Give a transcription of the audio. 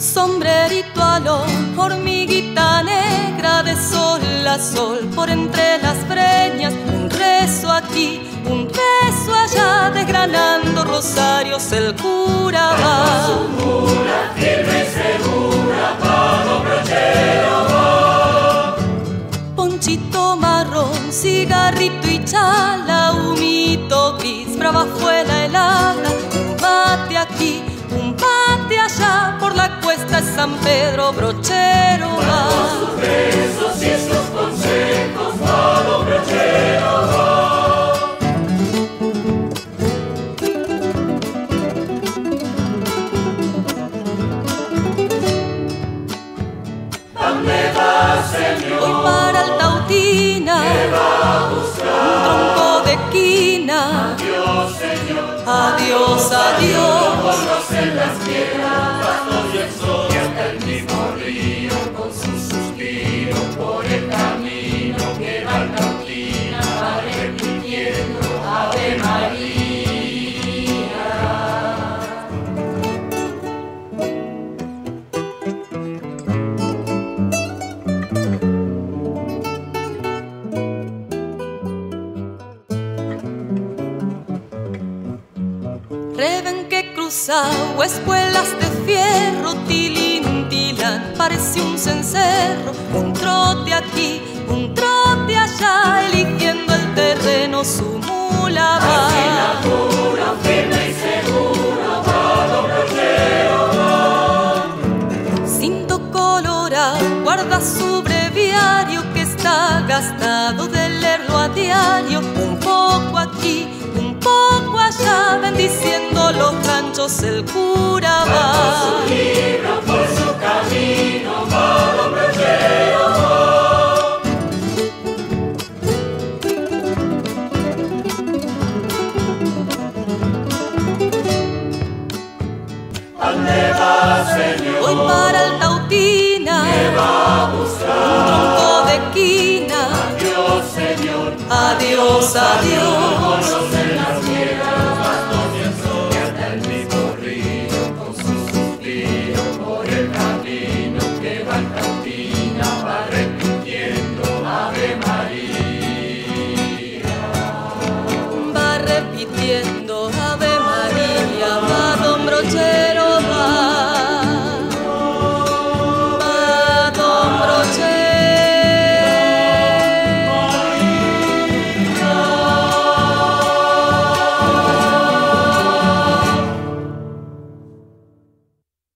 sombrerito alón, hormiguita negra de sol a sol, por entre las breñas, un rezo aquí, un beso allá, desgranando rosarios el cura va. Su mula firme y segura, pa' Don Brochero va. Ponchito marrón, cigarrito y chala, humito gris, brava fue la helada, un bate aquí, un bate allá, por la cuesta de San Pedro Brochero va. Con sus besos y sus consejos, pa' Don Brochero va. ¿Dónde va, señor? Voy para Altautina, ¿Qué va a buscar? un tronco de quina. Adiós, señor. Adiós, adiós. Polvos en las piedras, pastos y el sol, y hasta el mismo río con su suspiro por el camino que va a Altautina, va repitiendo Ave María. Rebenque cruzado, espuelas de fierro, tilintilan, parece un cencerro, un trote aquí, un trote allá, eligiendo el terreno su mula va. Así la pura, firme y segura, va Don Brochero va. Cinto colorado, guarda su breviario que está gastado de leerlo a diario, un poco aquí, un poco allá, bendiciendo los ranchos el cura va. Por su libro, por su camino, va Don Brochero va. ¿Dónde va, señor? Voy para Altautina, ¿Qué va a buscar? un tronco de quina. Adiós, señor. Adiós, adiós. Con los